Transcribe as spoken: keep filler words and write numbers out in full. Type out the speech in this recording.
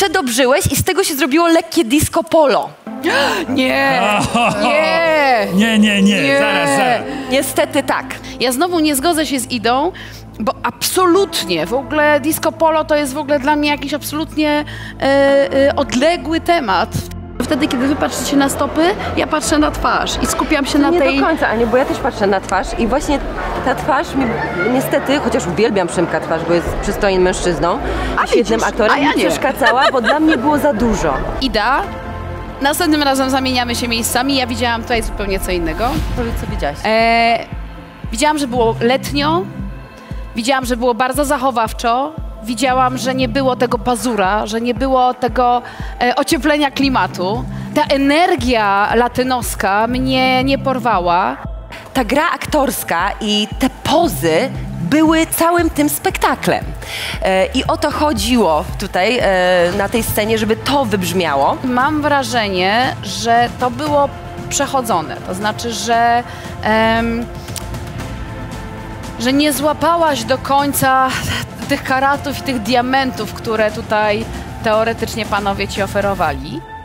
przedobrzyłeś i z tego się zrobiło lekkie disco polo. Nie, nie, nie, nie, nie, nie. zaraz, zaraz. Niestety tak. Ja znowu nie zgodzę się z Idą, bo absolutnie, w ogóle disco polo to jest w ogóle dla mnie jakiś absolutnie e, e, odległy temat. Wtedy, kiedy wy patrzycie na stopy, ja patrzę na twarz i skupiam się na nie tej... do końca, Aniu, bo ja też patrzę na twarz i właśnie ta twarz mi niestety, chociaż uwielbiam Przemka twarz, bo jest przystojnym mężczyzną, A i świetnym widzisz, aktorem, a ja mi nie. przeszkadzała, bo dla mnie było za dużo. Ida, następnym razem zamieniamy się miejscami, ja widziałam tutaj zupełnie co innego. Powiedz, co widziałaś. E, widziałam, że było letnio, widziałam, że było bardzo zachowawczo, widziałam, że nie było tego pazura, że nie było tego e, ocieplenia klimatu. Ta energia latynoska mnie nie porwała. Ta gra aktorska i te pozy były całym tym spektaklem. E, I o to chodziło tutaj e, na tej scenie, żeby to wybrzmiało. Mam wrażenie, że to było przechodzone, to znaczy, że, em, że nie złapałaś do końca tych karatów i tych diamentów, które tutaj teoretycznie panowie ci oferowali.